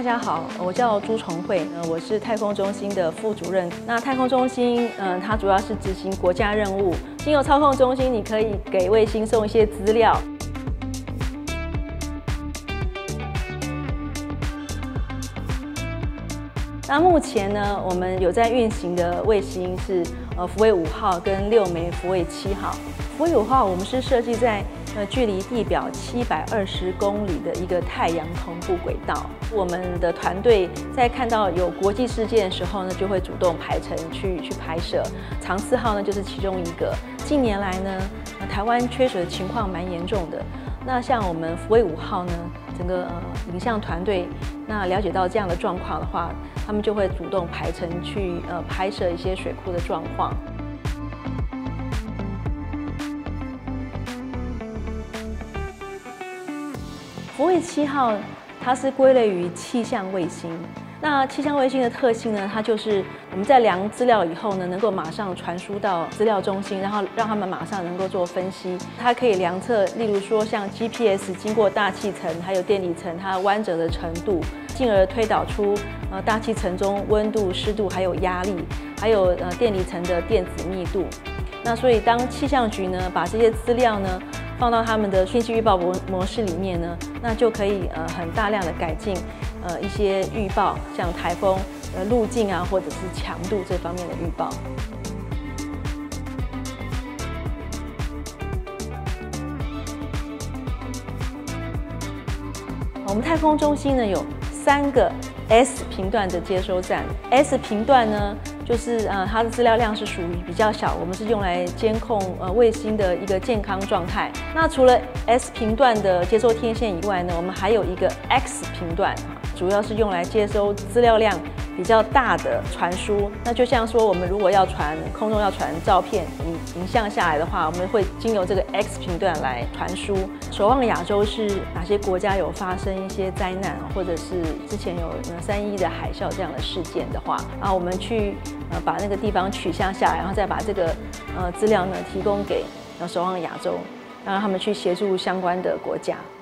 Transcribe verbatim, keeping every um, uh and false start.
家好，我叫朱崇慧，呃，我是太空中心的副主任。那太空中心，嗯、呃，它主要是执行国家任务。经由操控中心，你可以给卫星送一些资料。那目前呢，我们有在运行的卫星是呃福卫五号跟六枚福卫七号。福卫五号我们是设计在呃距离地表七百二十公里的一个太阳同步轨道。我们的团队在看到有国际事件的时候呢，就会主动排程去去拍摄。长四号呢就是其中一个。近年来呢，呃、台湾缺水的情况蛮严重的。那像我们福卫五号呢，整个呃影像团队那了解到这样的状况的话，他们就会主动排程去呃拍摄一些水库的状况。福卫七号它是归类于气象卫星。那气象卫星的特性呢，它就是我们在量资料以后呢，能够马上传输到资料中心，然后让他们马上能够做分析。它可以量测，例如说像 G P S 经过大气层还有电离层它弯折的程度，进而推导出呃大气层中温度、湿度还有压力，还有呃电离层的电子密度。那所以当气象局呢把这些资料呢放到他们的讯息预报模模式里面呢，那就可以呃很大量的改进呃一些预报，像台风呃路径啊或者是强度这方面的预报。我们太空中心呢有三个 S 频段的接收站。S 频段呢，就是呃它的资料量是属于比较小，我们是用来监控呃卫星的一个健康状态。那除了 S 频段的接收天线以外呢，我们还有一个 X 频段，主要是用来接收资料量比较大的传输。那就像说，我们如果要传空中要传照片、影影像下来的话，我们会经由这个 X 频段来传输。守望亚洲是哪些国家有发生一些灾难，或者是之前有三一的海啸这样的事件的话，啊，我们去呃把那个地方取像下来，然后再把这个呃资料呢提供给呃守望亚洲，让他们去协助相关的国家。